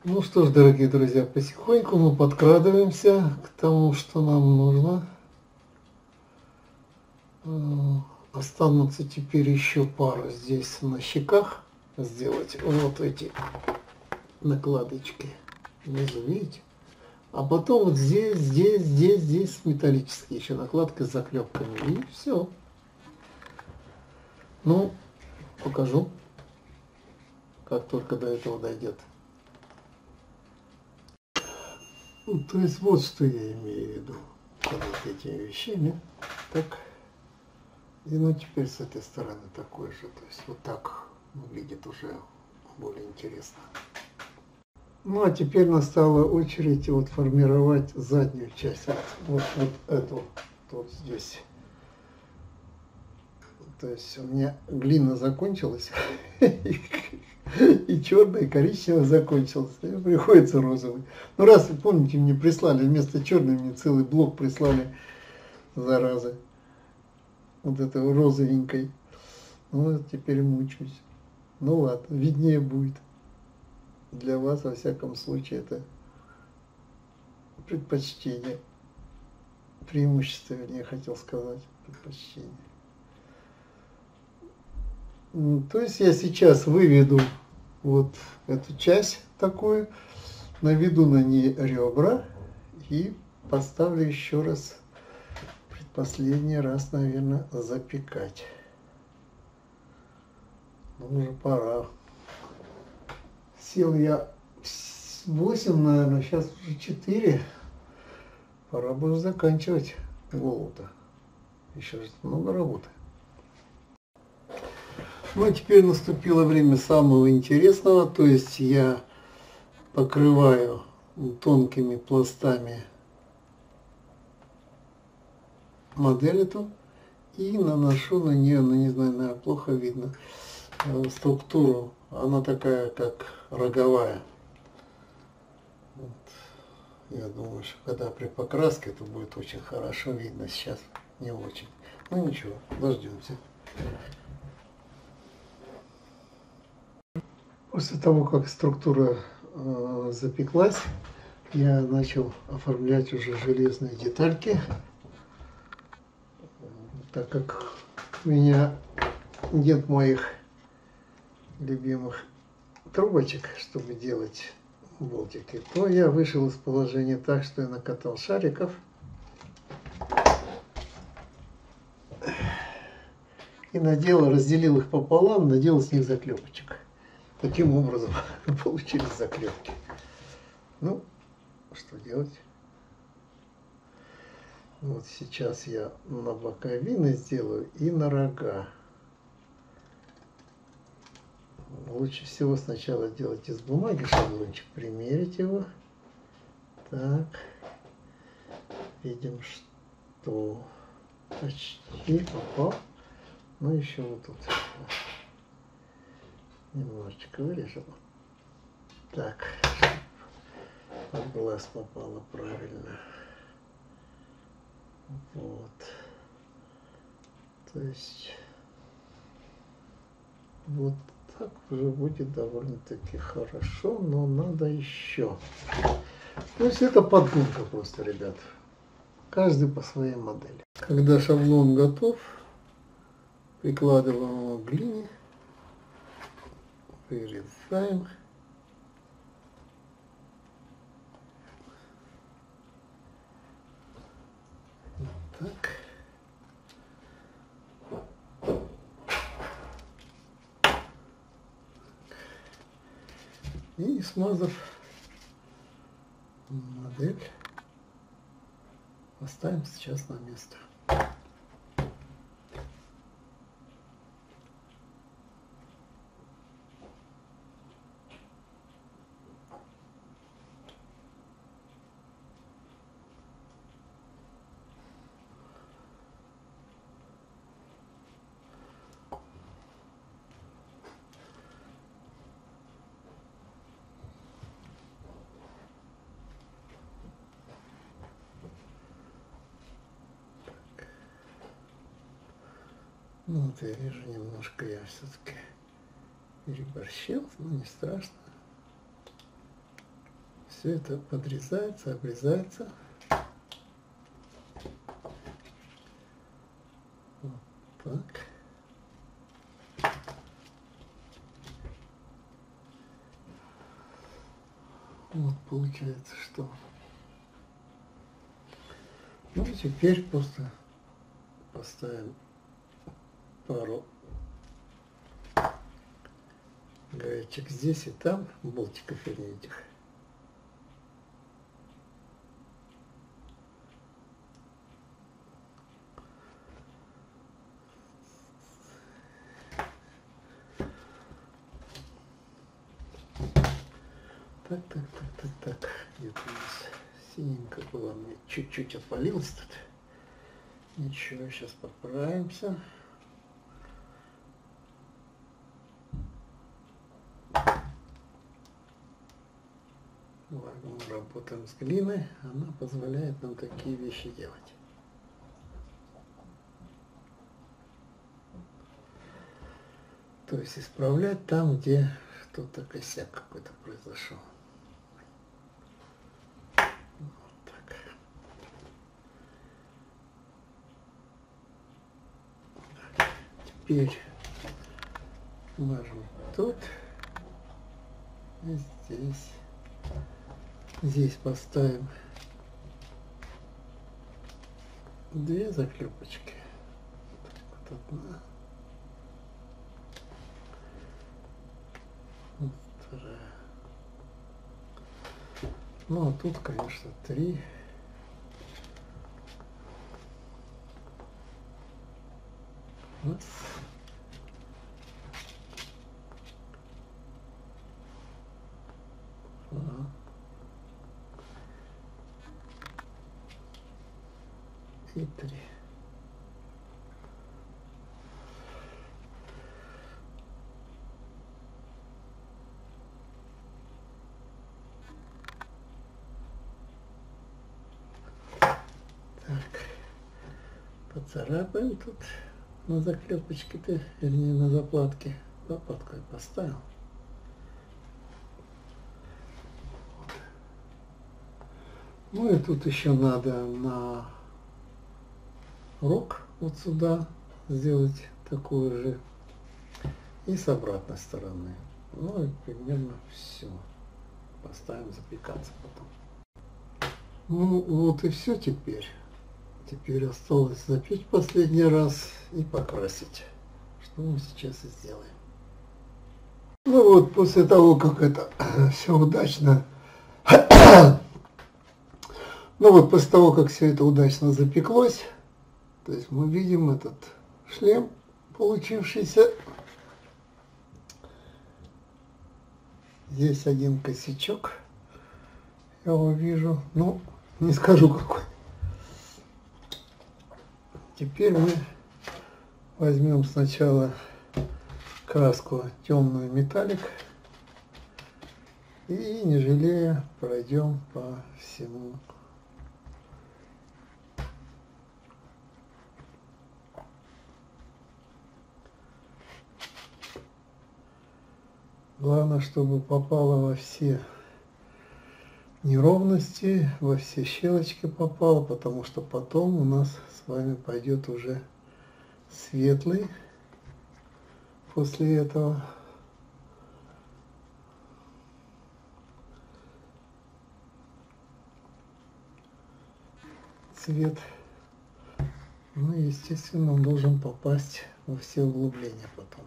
Ну что ж, дорогие друзья, потихоньку мы подкрадываемся к тому, что нам нужно. Останутся теперь еще пару здесь на щеках сделать вот эти накладочки внизу, видите? А потом вот здесь металлические еще накладки с заклепками. И все. Ну, покажу, как только до этого дойдет. Ну, то есть вот что я имею в виду под вот этими вещами. Так. И ну теперь с этой стороны такой же. То есть вот так выглядит уже более интересно. Ну а теперь настала очередь вот формировать заднюю часть. Вот эту тут здесь. То есть у меня глина закончилась. И черный, и коричневый закончился. И приходится розовый. Ну раз вы помните, мне прислали вместо черной, мне целый блок прислали, зараза. Вот этой розовенькой. Ну, теперь мучаюсь. Ну ладно, виднее будет. Для вас, во всяком случае, это предпочтение. Преимущество, вернее, хотел сказать. Предпочтение. То есть я сейчас выведу вот эту часть такую, наведу на ней ребра и поставлю еще раз, предпоследний раз, наверное, запекать. Ну, уже пора. Сел я 8, наверное, сейчас уже 4. Пора бы заканчивать голову-то. Еще много работы. Ну а теперь наступило время самого интересного, то есть я покрываю тонкими пластами модель эту и наношу на нее, ну не знаю, наверное, плохо видно, структуру. Она такая, как роговая. Вот. Я думаю, что когда при покраске это будет очень хорошо видно, сейчас не очень. Ну ничего, дождемся. После того, как структура запеклась, я начал оформлять уже железные детальки, так как у меня нет моих любимых трубочек, чтобы делать болтики, то я вышел из положения так, что я накатал шариков и наделал, разделил их пополам, наделал с них заклепочек. Таким образом получились заклепки. Ну, что делать? Вот сейчас я на боковины сделаю и на рога. Лучше всего сначала делать из бумаги шаблончик, примерить его. Так, видим, что почти попал. Ну, еще вот тут немножечко вырежем. Так, чтобы в глаз попало правильно. Вот. То есть вот так уже будет довольно-таки хорошо, но надо еще. То есть это подгонка просто, ребят. Каждый по своей модели. Когда шаблон готов, прикладываем его к глине, вырезаем. Так. И смазав модель, поставим сейчас на место. Ну вот я вижу, немножко я все-таки переборщил, но не страшно. все это подрезается, обрезается. Вот так. Вот получается, что... Ну, теперь просто поставим пару гаечек здесь и там, болтиков или этих. Так. Где-то у нас синенько было, мне чуть-чуть отвалилось тут. Ничего, сейчас поправимся. Мы работаем с глиной, она позволяет нам такие вещи делать. То есть исправлять там, где что-то косяк какой-то произошел. Вот так. Теперь мажем тут и здесь. Здесь поставим 2 заклепочки. Вот одна. Вот вторая. Ну а тут, конечно, 3. Раз. Два. И 3. Так, поцарапаем тут на заклепочке-то, вернее на заплатке. Заплатку я поставил. Ну и тут еще надо на рог вот сюда сделать такую же и с обратной стороны. Ну и примерно все. Поставим запекаться потом. Ну вот и все теперь. Теперь осталось запечь последний раз и покрасить. Что мы сейчас и сделаем. Ну вот после того, как это все удачно... Ну вот после того, как все это удачно запеклось, то есть мы видим этот шлем получившийся. Здесь один косячок. Я его вижу. Ну, не скажу какой. Теперь мы возьмем сначала краску темную металлик и, не жалея, пройдем по всему. Главное, чтобы попало во все неровности, во все щелочки попало, потому что потом у нас с вами пойдет уже светлый после этого. Цвет. Ну и, естественно, он должен попасть во все углубления потом.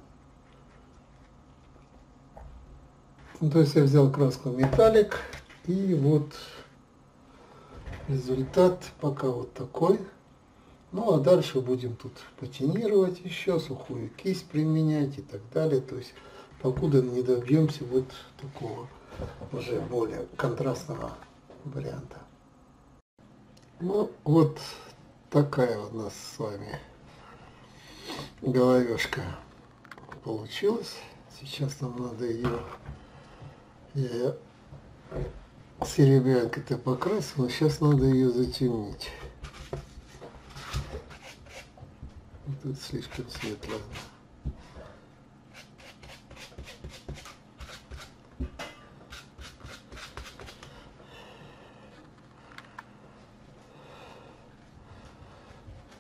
Ну, то есть я взял краску металлик, и вот результат пока вот такой. Ну а дальше будем тут патинировать еще, сухую кисть применять и так далее. То есть покуда не добьемся вот такого уже более контрастного варианта. Ну вот такая вот у нас с вами головешка получилась. Сейчас нам надо ее... Я серебрянкой-то покрасил, но сейчас надо ее затемнить. Тут слишком светло.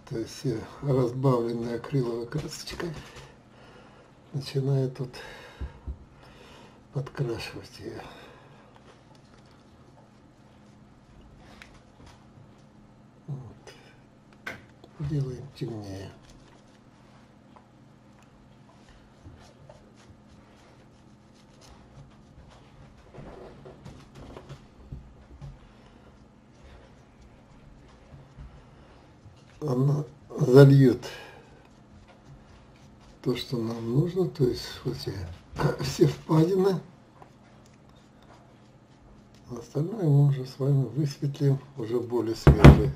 То есть разбавленной акриловой красочкой начинаю тут подкрашивать ее. Вот. Делаем темнее. Она зальет то, что нам нужно, то есть вот все впадины. Остальное мы уже с вами высветлим уже более светлой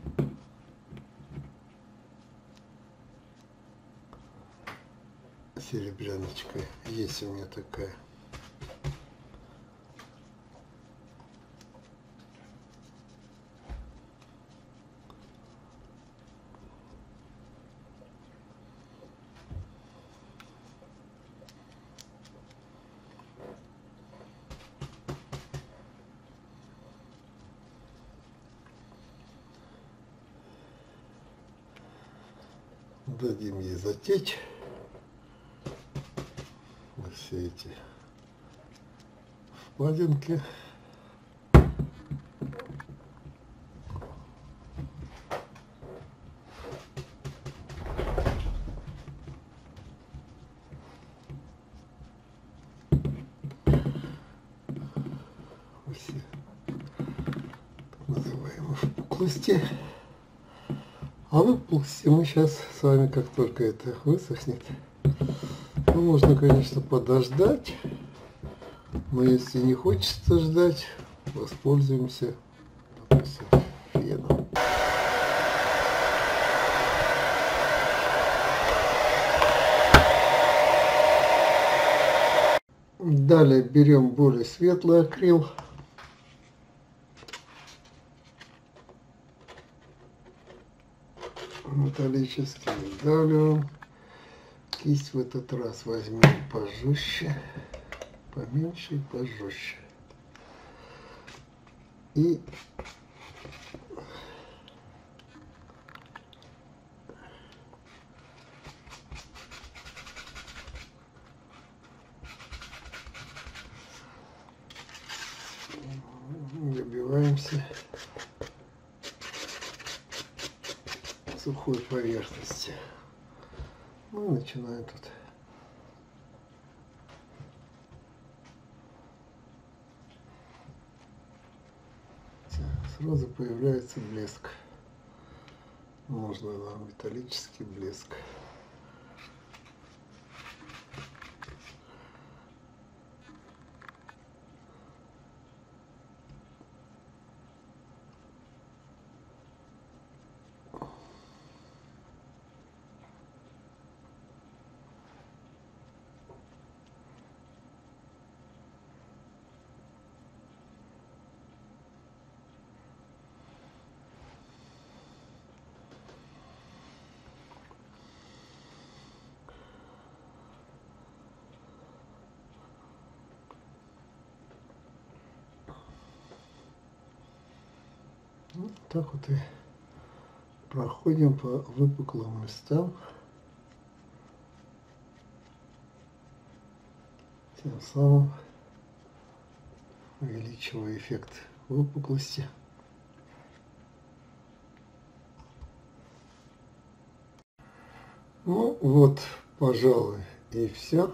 серебряночкой. Есть у меня такая. Дадим ей затечь. Все эти впадинки. Все так называемые впуклости. А выпуклости мы сейчас с вами, как только это высохнет, ну, можно, конечно, подождать, но если не хочется ждать, воспользуемся, допустим, феном. Далее берем более светлый акрил. Металлический вдавливаем. Кисть в этот раз возьмем пожестче, поменьше и пожестче. И добиваемся сухой поверхности. Ну и начинаем тут сразу появляется блеск. Можно нам металлический блеск. Вот так вот и проходим по выпуклым местам, тем самым увеличивая эффект выпуклости. Ну вот, пожалуй, и все.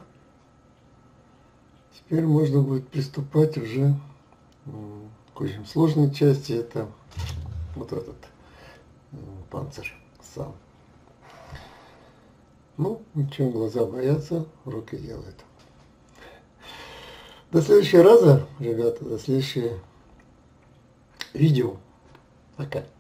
Теперь можно будет приступать уже к очень сложной части. Это вот этот панцирь сам. Ну, ничего, глаза боятся, руки делают. До следующего раза, ребята, до следующего видео. Пока.